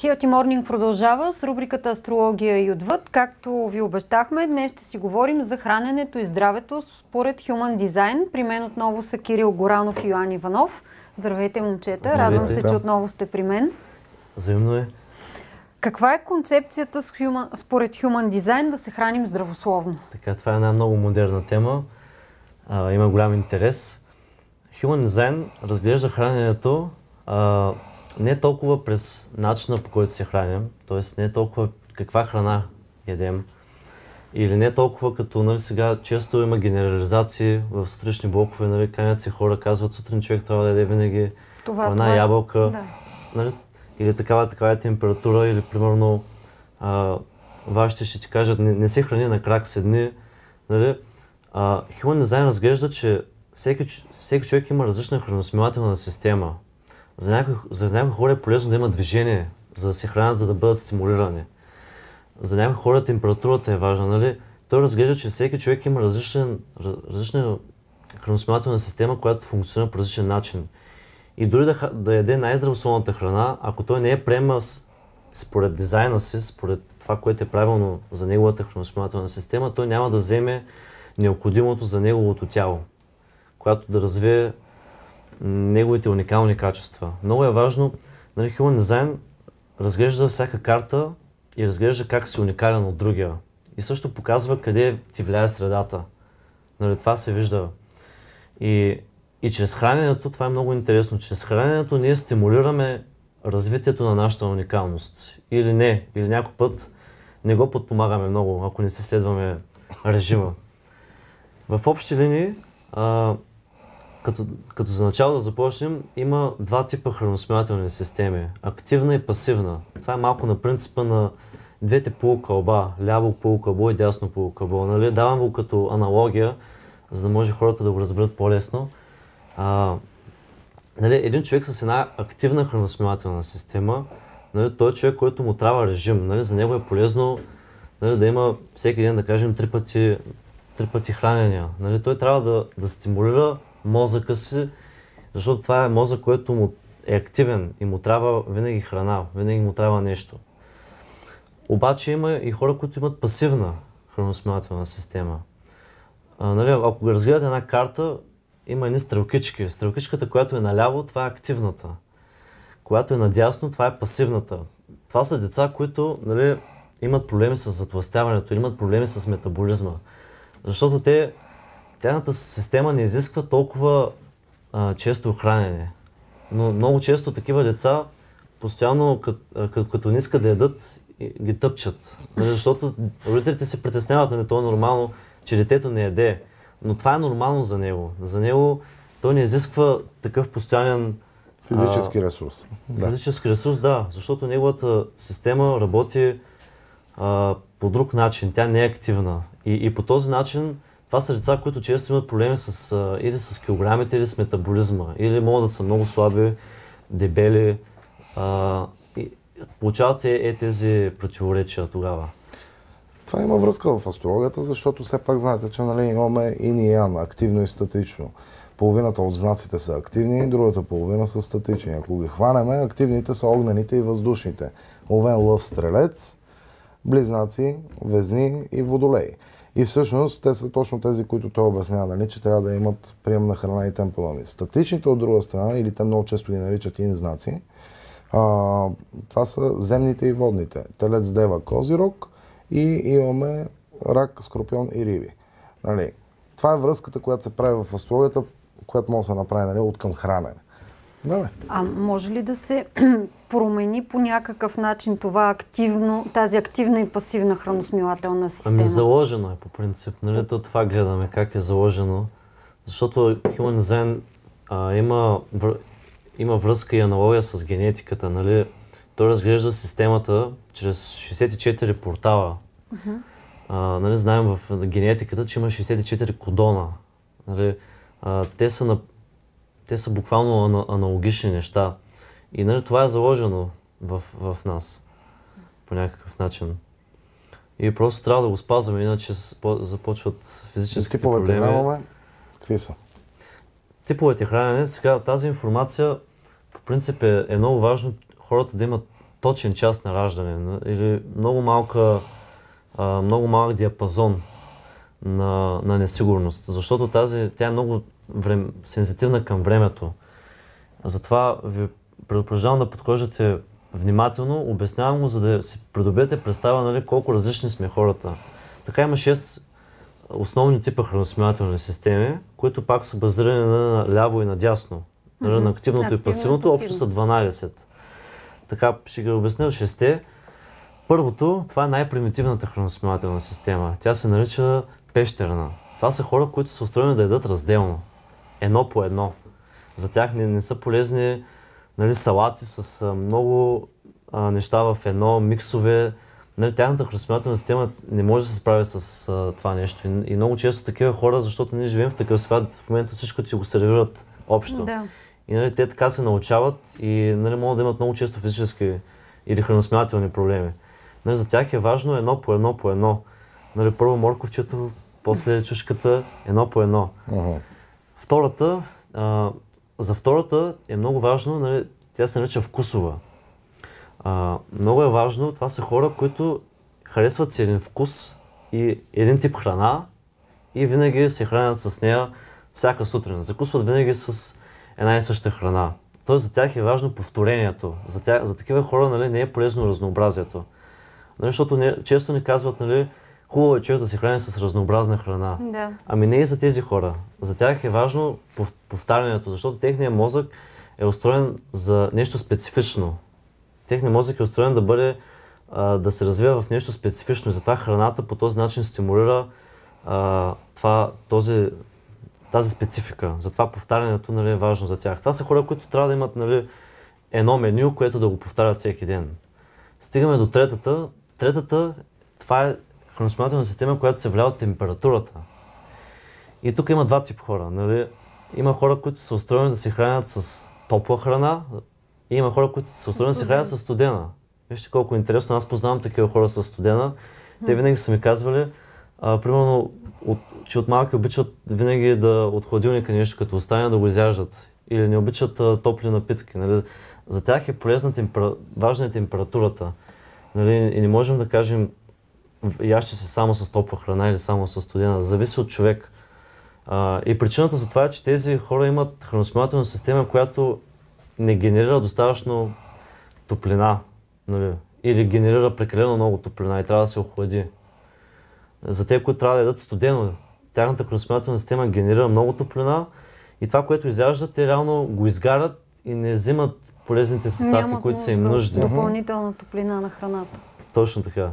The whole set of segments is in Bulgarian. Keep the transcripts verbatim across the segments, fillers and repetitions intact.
Healthy Morning продължава с рубриката Астрология и отвъд. Както ви обещахме, днес ще си говорим за храненето и здравето според Human Design. При мен отново са Кирил Горанов и Йоан Иванов. Здравейте, момчета. Здравейте. Радвам се, че отново сте при мен. Взаимно е. Каква е концепцията с human, според Human Design да се храним здравословно? Така, това е една много модерна тема. А, има голям интерес. Human Design разглежда храненето а, не толкова през начина, по който се храним, т.е. не толкова каква храна ядем, или не толкова като, нали, сега често има генерализации в сутрешни блокове, нали, канят се хора, казват сутрин човек трябва да яде винаги това, една това, ябълка, да. нали, или такава, такава е температура, или примерно а, вашите ще ти кажат не, не се храни на крак седни. Нали. А, Human Design разглежда, че всеки, всеки човек има различна храносмилателна система. За някои, за някои хора е полезно да има движение, за да се хранят, за да бъдат стимулирани. За някои хора температурата е важна. Нали? Той разглежда, че всеки човек има различен, различна храносмилателна система, която функционира по различен начин. И дори да, да яде най-здравословната храна, ако той не е приема според дизайна си, според това, което е правилно за неговата храносмилателна система, той няма да вземе необходимото за неговото тяло, което да развие неговите уникални качества. Много е важно, нали, Human Design разглежда всяка карта и разглежда как си уникален от другия. И също показва къде ти влияе средата. Нали, това се вижда. И, и чрез храненето, това е много интересно, чрез храненето ние стимулираме развитието на нашата уникалност. Или не, или някой път не го подпомагаме много, ако не си следваме режима. В общи линии, а, Като, като за начало да започнем, има два типа храносмилателни системи. Активна и пасивна. Това е малко на принципа на двете полукълба. Ляво полукълбо и дясно полукълбо. Нали? Давам го като аналогия, за да може хората да го разберат по-лесно. А, нали, един човек с една активна храносмилателна система, нали, той е човек, който му трябва режим. Нали? За него е полезно, нали, да има всеки ден, да кажем, три пъти, три пъти хранения. Нали? Той трябва да, да стимулира мозъка си, защото това е мозък, който му е активен и му трябва винаги храна, винаги му трябва нещо. Обаче има и хора, които имат пасивна храносмилателна система. А, нали, ако разгледате една карта, има едни стрелкички. Стрелкичката, която е наляво, това е активната. Която е надясно, това е пасивната. Това са деца, които, нали, имат проблеми с затлъстяването, имат проблеми с метаболизма. Защото те тяхната система не изисква толкова а, често хранене. Но много често такива деца постоянно, като, като, като не искат да ядат, ги тъпчат. Нали, защото родителите се притесняват, нали, то е нормално, че детето не яде. Но това е нормално за него. За него той не изисква такъв постоянен физически а, ресурс. Физически да. ресурс, да. Защото неговата система работи а, по друг начин. Тя не е активна. И, и по този начин това са деца, които често имат проблеми с, а, или с килограмите, или с метаболизма, или могат да са много слаби, дебели. А, и получават се е тези противоречия тогава. Това има връзка в астрологията, защото все пак знаете, че, нали, имаме ин и ян, активно и статично. Половината от знаците са активни, другата половина са статични. Ако ги хванеме, активните са огнените и въздушните. Овен, лъв, стрелец, близнаци, везни и водолей. И всъщност те са точно тези, които той обяснява, нали, че трябва да имат прием на храна и темпо. Статичните от друга страна, или те много често ги наричат ин знаци, а, това са земните и водните. Телец, Дева, Козирог и имаме Рак, Скорпион и Риби. Нали, това е връзката, която се прави в астрологията, която може да се направи, нали, от към хранене. Да, а може ли да се промени по някакъв начин това активно, тази активна и пасивна храносмилателна система? Ами заложено е по принцип, нали? То това гледаме, как е заложено. Защото Human Design а, има, вър... има връзка и аналогия с генетиката, нали? Той разглежда системата чрез шейсет и четири портала. Uh-huh. А, нали, знаем в генетиката, че има шейсет и четири кодона. Нали? А, те са на Те са буквално аналогични неща. И, нали, това е заложено в, в нас по някакъв начин. И просто трябва да го спазваме, иначе започват физическите проблеми. Типовете хранене, какви са? Типовете хранене, сега тази информация по принцип е, е много важно хората да имат точен час на раждане или много малка, а, много малък диапазон на, на несигурност, защото тази, тя е много врем, сензитивна към времето. Затова ви предупреждавам да подхождате внимателно, обяснявам го, за да си придобиете представа, нали, колко различни сме хората. Така има шест основни типа храносмилателни системи, които пак са базирани на ляво и на дясно. Mm-hmm. На активното Активно и пасивното, общо са дванайсет. Така ще ги обясня шесте. Първото, това е най-примитивната храносмилателна система. Тя се нарича пещерна. Това са хора, които са устроени да ядат разделно. Едно по едно. За тях не, не са полезни, нали, салати с а, много а, неща в едно, миксове. Нали, тяхната храносмилателна система не може да се справи с а, това нещо. И, и много често такива хора, защото ние живеем в такъв свят, в момента всичко ти го сервират общо. Да. И нали, те така се научават и нали, могат да имат много често физически или храносмилателни проблеми. Нали, за тях е важно едно по едно по едно. Нали, първо морковчето, после чушката, едно по едно. Uh-huh. Втората, а, за втората е много важно, нали, тя се нарича вкусова. А, много е важно, това са хора, които харесват си един вкус и един тип храна и винаги се хранят с нея всяка сутрин. Закусват винаги с една и съща храна. Тоест за тях е важно повторението. За, тях, за такива хора, нали, не е полезно разнообразието. Нали, защото не, често ни казват, нали, хубаво е човек да се храни с разнообразна храна. Да. Ами не и за тези хора. За тях е важно повтарянето, защото техният мозък е устроен за нещо специфично. Техният мозък е устроен да бъде, а, да се развива в нещо специфично и затова храната по този начин стимулира а, това, този, тази специфика. Затова повтарянето, нали, е важно за тях. Това са хора, които трябва да имат, нали, едно меню, което да го повтарят всеки ден. Стигаме до третата. Третата, това е храносмилателна система, която се влияе от температурата. И тук има два типа хора. Нали? Има хора, които са устроени да се хранят с топла храна и има хора, които са устроени да се хранят с студена. Вижте колко интересно, аз познавам такива хора с студена. Те винаги са ми казвали, а, примерно, от, че от малки обичат винаги да от хладилника нещо като остане да го изяждат. Или не обичат а, топли напитки. Нали? За тях е полезна, темпера... важна е температурата. Нали? И не можем да кажем, яще се само с топла храна или само с студена. Зависи от човек. А, и причината за това е, че тези хора имат храносмилателна система, която не генерира достатъчно топлина. Нали? Или генерира прекалено много топлина и трябва да се охлади. За те, които трябва да ядат студено, тяхната храносмилателна система генерира много топлина и това, което изяждат, те реално го изгарят и не взимат полезните съставки, Нямат които са им нужди. Допълнителна топлина на храната. Точно така.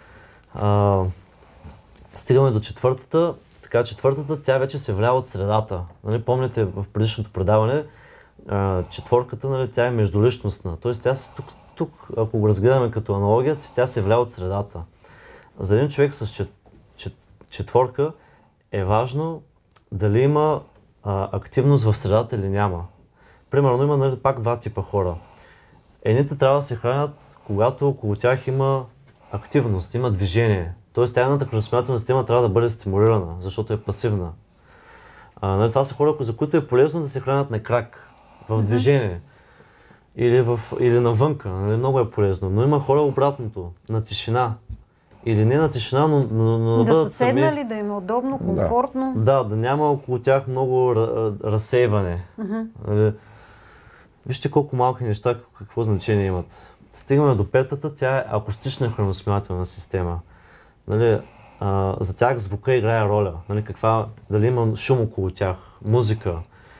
А, стигаме до четвъртата. Така, четвъртата, тя вече се влияе от средата. Нали, помните в предишното предаване, а, четворката, нали, тя е междуличностна. Тоест, тя се, тук, тук, ако го разгледаме като аналогия, тя се влияе от средата. За един човек с чет, чет, четворка е важно дали има а, активност в средата или няма. Примерно има, нали, пак два типа хора. Едните трябва да се хранят, когато около тях има активност, има движение. Тоест тяхната храносмилателна система трябва да бъде стимулирана, защото е пасивна. А, нали, това са хора, за които е полезно да се хранят на крак, в движение. Или, в, или навънка, нали, много е полезно. Но има хора обратното, на тишина. Или не на тишина, но, но, но да, да бъдат са седнали, сами. Да им е удобно, комфортно. Да, да няма около тях много разсейване. Uh-huh. Нали, вижте колко малки неща, какво значение имат. Стигаме до петата, тя е акустична храносмилателна система. Нали, а, за тях звука играе роля. Нали, каква, дали има шум около тях, музика.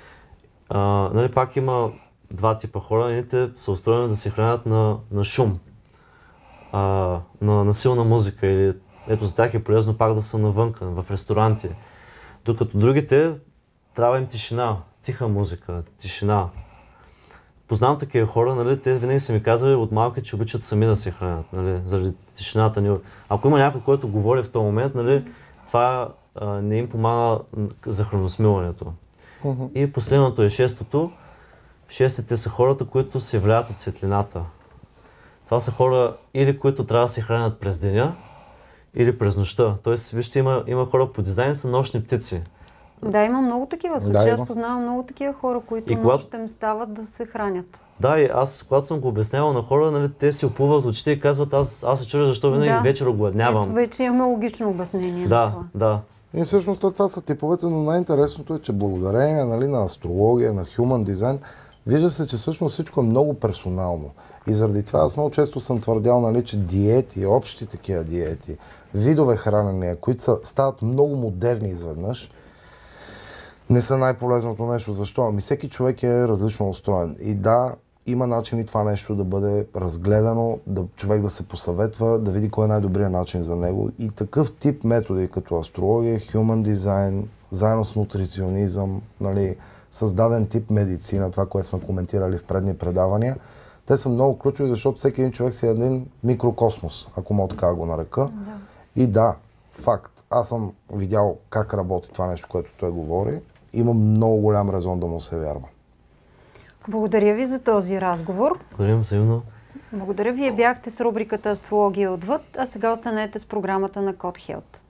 А, нали, пак има два типа хора. Едните са устроени да се хранят на, на шум, а, на, на силна музика. Или, ето за тях е полезно пак да са навънка, в ресторанти. Докато другите трябва им тишина, тиха музика, тишина. Познавам такива хора, нали, те винаги са ми казвали от малки, че обичат сами да се хранят, нали, заради тишината ни. Ако има някой, който говори в този момент, нали, това а, не им помага за храносмилането. Uh-huh. И последното е шестото. Шестите са хората, които се влияят от светлината. Това са хора, или които трябва да се хранят през деня, или през нощта. Тоест, вижте, има, има хора по дизайн, са нощни птици. Да, има много такива случаи. Да, аз има. познавам много такива хора, които И когато- нощем стават да се хранят. Да, и аз, когато съм го обяснявал на хора, нали, те си опуват очите и казват, аз, аз се чудя защо винаги Да. вечер огладнявам. Ето вече имаме логично обяснение на Да, това. да. И всъщност то това са типовете, но най-интересното е, че благодарение, нали, на астрология, на human design, вижда се, че всъщност всичко е много персонално. И заради това аз много често съм твърдял, нали, че диети, общи такива диети, видове хранения, които са, стават много модерни изведнъж, не са най-полезното нещо. Защо? Ами всеки човек е различно устроен. И да, има начини това нещо да бъде разгледано, да човек да се посъветва, да види кой е най-добрият начин за него. И такъв тип методи, като астрология, human design, заедно с нутриционизъм, нали, създаден тип медицина, това, което сме коментирали в предни предавания, те са много ключови, защото всеки един човек си е един микрокосмос, ако мога така да го нарека. Да. И да, факт. Аз съм видял как работи това нещо, което той говори. Има много голям резон да му се вярва. Благодаря ви за този разговор. Благодарим взаимно. Благодаря. Вие бяхте с рубриката Астрология отвъд, а сега останете с програмата на Код Хелт.